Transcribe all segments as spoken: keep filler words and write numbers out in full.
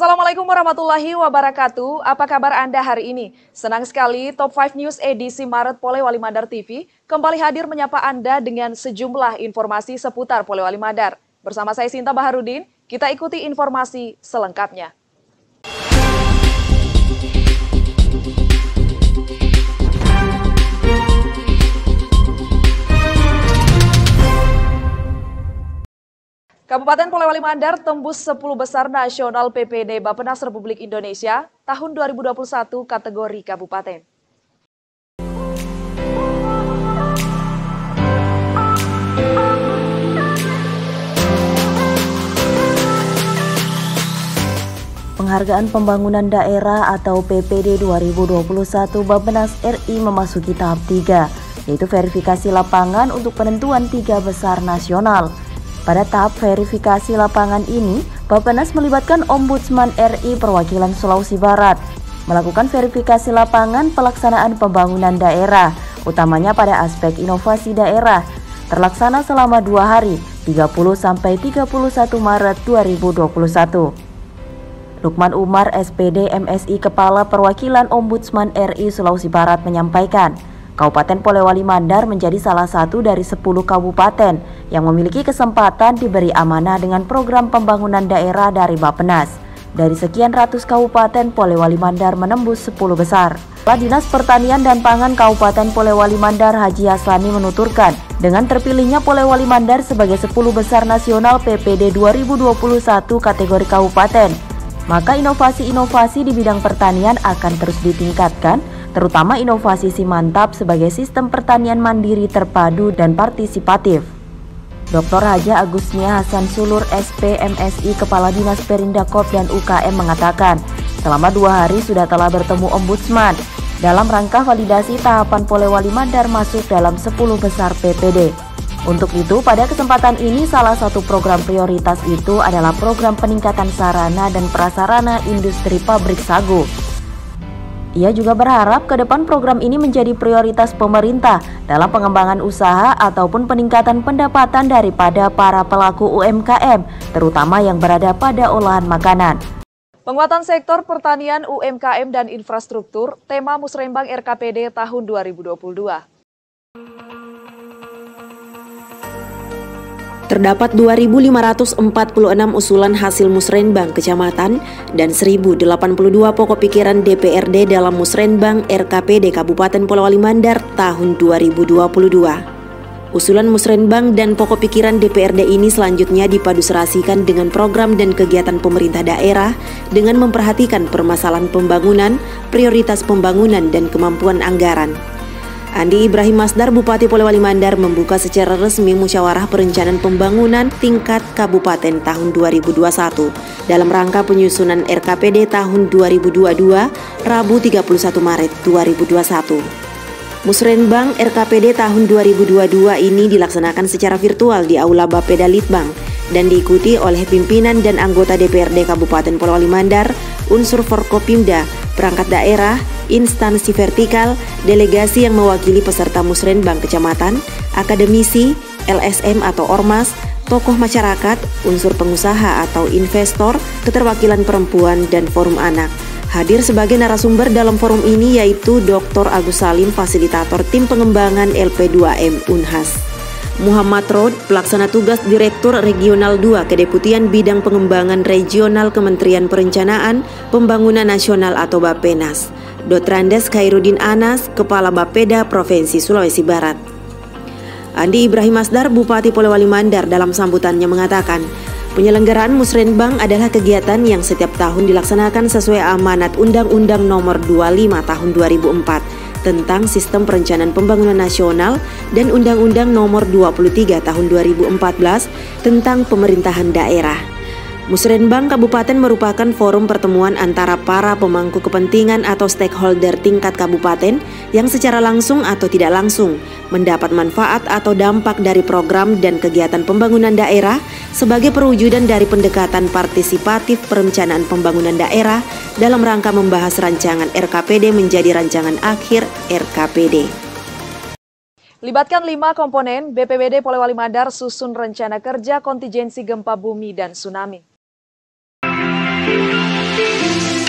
Assalamualaikum warahmatullahi wabarakatuh. Apa kabar Anda hari ini? Senang sekali Top lima News edisi Maret Polewali Mandar T V kembali hadir menyapa Anda dengan sejumlah informasi seputar Polewali Mandar. Bersama saya Sinta Baharudin, kita ikuti informasi selengkapnya. Kabupaten Polewali Mandar tembus sepuluh besar nasional P P D Bappenas Republik Indonesia tahun dua ribu dua puluh satu kategori kabupaten. Penghargaan Pembangunan Daerah atau P P D dua ribu dua puluh satu Bappenas R I memasuki tahap tiga, yaitu verifikasi lapangan untuk penentuan tiga besar nasional. Pada tahap verifikasi lapangan ini, Bappenas melibatkan Ombudsman R I perwakilan Sulawesi Barat, melakukan verifikasi lapangan pelaksanaan pembangunan daerah, utamanya pada aspek inovasi daerah, terlaksana selama dua hari, tiga puluh sampai tiga puluh satu Maret dua ribu dua puluh satu. Lukman Umar S P D M S I Kepala Perwakilan Ombudsman R I Sulawesi Barat menyampaikan, Kabupaten Polewali Mandar menjadi salah satu dari sepuluh kabupaten yang memiliki kesempatan diberi amanah dengan program pembangunan daerah dari Bappenas. Dari sekian ratus kabupaten, Polewali Mandar menembus sepuluh besar. Kepala Dinas Pertanian dan Pangan Kabupaten Polewali Mandar Haji Haslani menuturkan, dengan terpilihnya Polewali Mandar sebagai sepuluh besar nasional P P D dua ribu dua puluh satu kategori kabupaten, maka inovasi-inovasi di bidang pertanian akan terus ditingkatkan, terutama inovasi Simantap sebagai sistem pertanian mandiri terpadu dan partisipatif. Doktor Haja Agusnia Hasan Sulur S P M S I Kepala Dinas Perindakop dan U K M mengatakan, selama dua hari sudah telah bertemu Ombudsman dalam rangka validasi tahapan Polewali Mandar masuk dalam sepuluh besar P P D. Untuk itu, pada kesempatan ini salah satu program prioritas itu adalah program peningkatan sarana dan prasarana industri pabrik sagu. Ia juga berharap ke depan program ini menjadi prioritas pemerintah dalam pengembangan usaha ataupun peningkatan pendapatan daripada para pelaku U M K M, terutama yang berada pada olahan makanan. Penguatan sektor pertanian, U M K M, dan infrastruktur, tema Musrembang R K P D tahun dua ribu dua puluh dua. Terdapat dua ribu lima ratus empat puluh enam usulan hasil musrenbang kecamatan dan seribu delapan puluh dua pokok pikiran D P R D dalam musrenbang R K P D Kabupaten Polewali Mandar tahun dua ribu dua puluh dua. Usulan musrenbang dan pokok pikiran D P R D ini selanjutnya dipaduserasikan dengan program dan kegiatan pemerintah daerah dengan memperhatikan permasalahan pembangunan, prioritas pembangunan, dan kemampuan anggaran. Andi Ibrahim Masdar, Bupati Polewali Mandar, membuka secara resmi musyawarah perencanaan pembangunan tingkat kabupaten tahun dua ribu dua puluh satu dalam rangka penyusunan R K P D tahun dua ribu dua puluh dua, Rabu tiga puluh satu Maret dua ribu dua puluh satu. Musrenbang R K P D tahun dua ribu dua puluh dua ini dilaksanakan secara virtual di Aula Bapeda Litbang dan diikuti oleh pimpinan dan anggota D P R D Kabupaten Polewali Mandar, unsur Forkopimda, perangkat daerah, instansi vertikal, delegasi yang mewakili peserta musrenbang kecamatan, akademisi, L S M atau ormas, tokoh masyarakat, unsur pengusaha atau investor, keterwakilan perempuan, dan forum anak. Hadir sebagai narasumber dalam forum ini yaitu Doktor Agus Salim, fasilitator tim pengembangan L P dua M Unhas. Muhammad Rod, pelaksana tugas Direktur Regional dua Kedeputian Bidang Pengembangan Regional Kementerian Perencanaan Pembangunan Nasional atau Bappenas. Dotrandes Khairuddin Anas, Kepala Bapeda Provinsi Sulawesi Barat. Andi Ibrahim Masdar, Bupati Polewali Mandar, dalam sambutannya mengatakan, penyelenggaraan musrenbang adalah kegiatan yang setiap tahun dilaksanakan sesuai amanat Undang-Undang Nomor dua puluh lima Tahun dua ribu empat tentang Sistem Perencanaan Pembangunan Nasional dan Undang-Undang Nomor dua puluh tiga Tahun dua ribu empat belas tentang Pemerintahan Daerah. Musrenbang Kabupaten merupakan forum pertemuan antara para pemangku kepentingan atau stakeholder tingkat kabupaten yang secara langsung atau tidak langsung mendapat manfaat atau dampak dari program dan kegiatan pembangunan daerah sebagai perwujudan dari pendekatan partisipatif perencanaan pembangunan daerah dalam rangka membahas rancangan R K P D menjadi rancangan akhir R K P D. Libatkan lima komponen, B P B D Polewali Mandar susun rencana kerja kontingensi gempa bumi dan tsunami.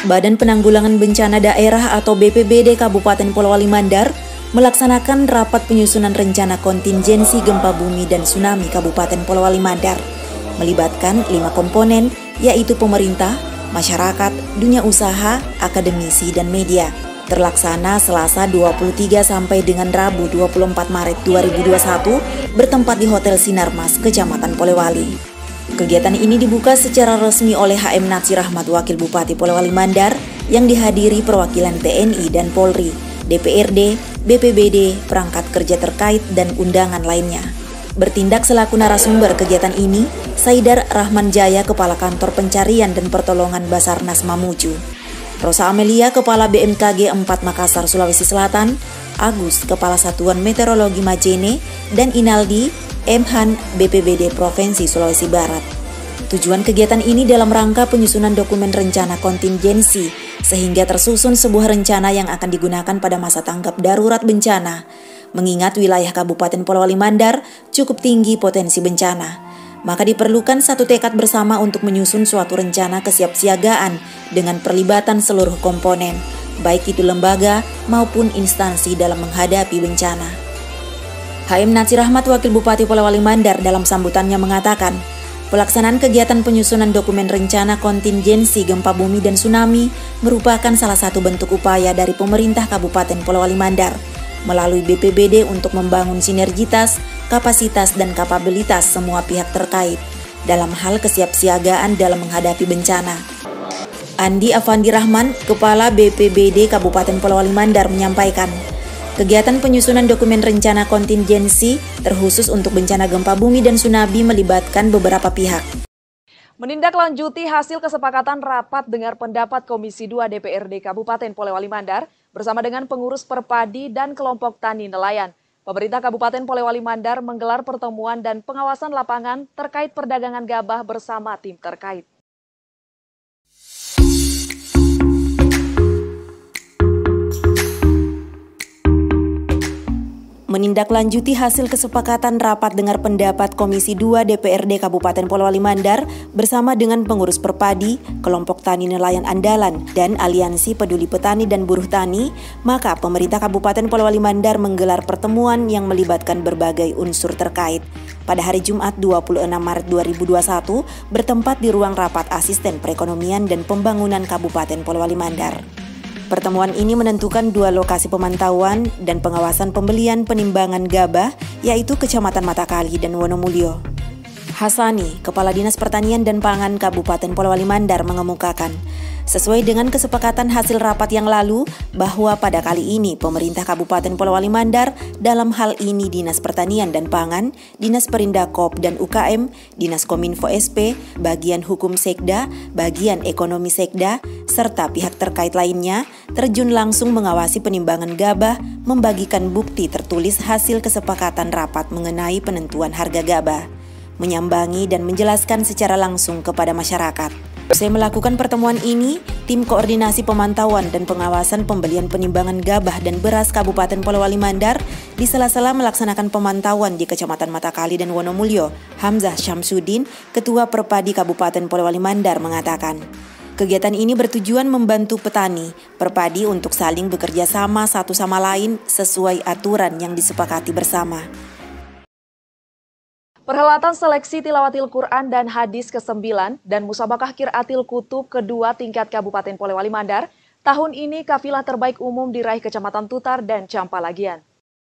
Badan Penanggulangan Bencana Daerah atau B P B D Kabupaten Polewali Mandar melaksanakan rapat penyusunan rencana kontingensi gempa bumi dan tsunami Kabupaten Polewali Mandar, melibatkan lima komponen, yaitu pemerintah, masyarakat, dunia usaha, akademisi, dan media. Terlaksana Selasa dua puluh tiga sampai dengan Rabu dua puluh empat Maret dua ribu dua puluh satu bertempat di Hotel Sinarmas, Kecamatan Polewali. Kegiatan ini dibuka secara resmi oleh H M Natsir Ahmad, Wakil Bupati Polewali Mandar, yang dihadiri perwakilan T N I dan Polri, D P R D, B P B D, perangkat kerja terkait, dan undangan lainnya. Bertindak selaku narasumber kegiatan ini, Saidar Rahman Jaya, Kepala Kantor Pencarian dan Pertolongan Basarnas Mamuju, Rosa Amelia, Kepala B M K G empat Makassar, Sulawesi Selatan, Agus, Kepala Satuan Meteorologi Majene, dan Inaldi M Han, B P B D Provinsi Sulawesi Barat. Tujuan kegiatan ini dalam rangka penyusunan dokumen rencana kontingensi, sehingga tersusun sebuah rencana yang akan digunakan pada masa tanggap darurat bencana, mengingat wilayah Kabupaten Polewali Mandar cukup tinggi potensi bencana. Maka diperlukan satu tekad bersama untuk menyusun suatu rencana kesiapsiagaan dengan perlibatan seluruh komponen, baik itu lembaga maupun instansi dalam menghadapi bencana. H M Natsir Ahmad, Wakil Bupati Polewali Mandar, dalam sambutannya mengatakan, pelaksanaan kegiatan penyusunan dokumen rencana kontingensi gempa bumi dan tsunami merupakan salah satu bentuk upaya dari pemerintah Kabupaten Polewali Mandar melalui B P B D untuk membangun sinergitas, kapasitas, dan kapabilitas semua pihak terkait dalam hal kesiapsiagaan dalam menghadapi bencana. Andi Afandi Rahman, Kepala B P B D Kabupaten Polewali Mandar, menyampaikan, kegiatan penyusunan dokumen rencana kontingensi terkhusus untuk bencana gempa bumi dan tsunami melibatkan beberapa pihak. Menindaklanjuti hasil kesepakatan rapat dengar pendapat Komisi dua D P R D Kabupaten Polewali Mandar bersama dengan pengurus Perpadi dan kelompok tani nelayan, pemerintah Kabupaten Polewali Mandar menggelar pertemuan dan pengawasan lapangan terkait perdagangan gabah bersama tim terkait. Menindaklanjuti hasil kesepakatan rapat dengar pendapat Komisi dua D P R D Kabupaten Polewali Mandar bersama dengan pengurus Perpadi, kelompok tani nelayan andalan, dan Aliansi Peduli Petani dan Buruh Tani, maka pemerintah Kabupaten Polewali Mandar menggelar pertemuan yang melibatkan berbagai unsur terkait. Pada hari Jumat dua puluh enam Maret dua ribu dua puluh satu bertempat di ruang rapat Asisten Perekonomian dan Pembangunan Kabupaten Polewali Mandar. Pertemuan ini menentukan dua lokasi pemantauan dan pengawasan pembelian penimbangan gabah, yaitu Kecamatan Matakali dan Wonomulyo. Hasani, Kepala Dinas Pertanian dan Pangan Kabupaten Polewali Mandar, mengemukakan, sesuai dengan kesepakatan hasil rapat yang lalu, bahwa pada kali ini pemerintah Kabupaten Polewali Mandar, dalam hal ini Dinas Pertanian dan Pangan, Dinas Perindakop dan U K M, Dinas Kominfo S P, Bagian Hukum Sekda, Bagian Ekonomi Sekda, serta pihak terkait lainnya, terjun langsung mengawasi penimbangan gabah, membagikan bukti tertulis hasil kesepakatan rapat mengenai penentuan harga gabah, menyambangi dan menjelaskan secara langsung kepada masyarakat. Usai melakukan pertemuan ini, tim koordinasi pemantauan dan pengawasan pembelian penimbangan gabah dan beras Kabupaten Polewali Mandar di sela-sela melaksanakan pemantauan di Kecamatan Matakali dan Wonomulyo. Hamzah Syamsuddin, Ketua Perpadi Kabupaten Polewali Mandar, mengatakan, kegiatan ini bertujuan membantu petani, perpadi untuk saling bekerja sama satu sama lain sesuai aturan yang disepakati bersama. Perhelatan seleksi Tilawatil Quran dan Hadis kesembilan dan Musabakah Qiraatil Kutub kedua tingkat Kabupaten Polewali Mandar, tahun ini kafilah terbaik umum diraih Kecamatan Tutar dan Campalagian.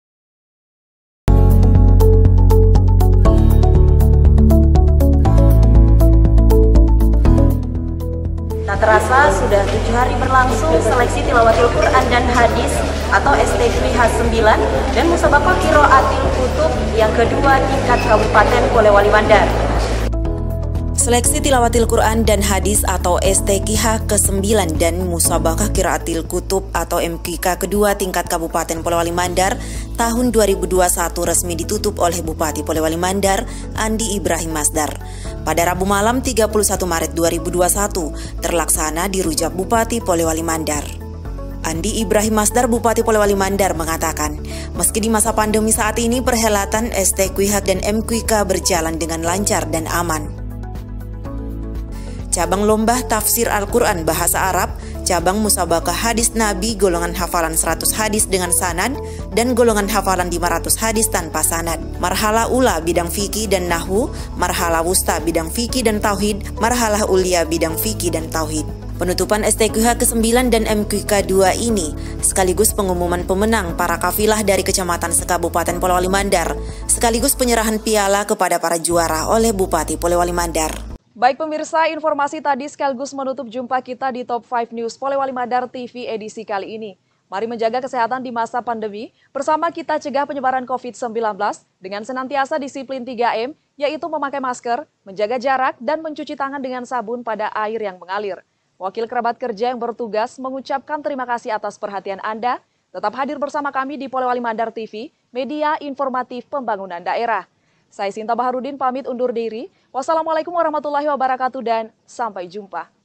Tak terasa sudah tujuh hari berlangsung seleksi Tilawatil Quran dan Hadis atau S T Q H sembilan dan Musabakah Qiraatil Kutub yang kedua tingkat Kabupaten Polewali Mandar. Seleksi Tilawatil Quran dan Hadis atau S T Q H kesembilan dan Musabakah Qiraatil Kutub atau M Q K kedua tingkat Kabupaten Polewali Mandar tahun dua ribu dua puluh satu resmi ditutup oleh Bupati Polewali Mandar, Andi Ibrahim Masdar. Pada Rabu malam tiga puluh satu Maret dua ribu dua puluh satu terlaksana di Rujak Bupati Polewali Mandar. Andi Ibrahim Masdar, Bupati Polewali Mandar, mengatakan, meski di masa pandemi saat ini perhelatan S T Q H dan M Q K berjalan dengan lancar dan aman. Cabang lomba tafsir Al-Quran bahasa Arab, cabang musabakah hadis Nabi golongan hafalan seratus hadis dengan sanad dan golongan hafalan lima ratus hadis tanpa sanad. Marhala ula bidang fikih dan nahwu, marhala wusta bidang fikih dan tauhid, marhalah ulia bidang fikih dan tauhid. Penutupan S T Q H kesembilan dan M Q K dua ini sekaligus pengumuman pemenang para kafilah dari Kecamatan Sekabupaten Polewali Mandar, sekaligus penyerahan piala kepada para juara oleh Bupati Polewali Mandar. Baik pemirsa, informasi tadi sekaligus menutup jumpa kita di Top lima News Polewali Mandar T V edisi kali ini. Mari menjaga kesehatan di masa pandemi, bersama kita cegah penyebaran covid sembilan belas dengan senantiasa disiplin tiga M, yaitu memakai masker, menjaga jarak, dan mencuci tangan dengan sabun pada air yang mengalir. Wakil kerabat kerja yang bertugas mengucapkan terima kasih atas perhatian Anda. Tetap hadir bersama kami di Polewali Mandar T V, media informatif pembangunan daerah. Saya Sinta Baharudin pamit undur diri. Wassalamualaikum warahmatullahi wabarakatuh dan sampai jumpa.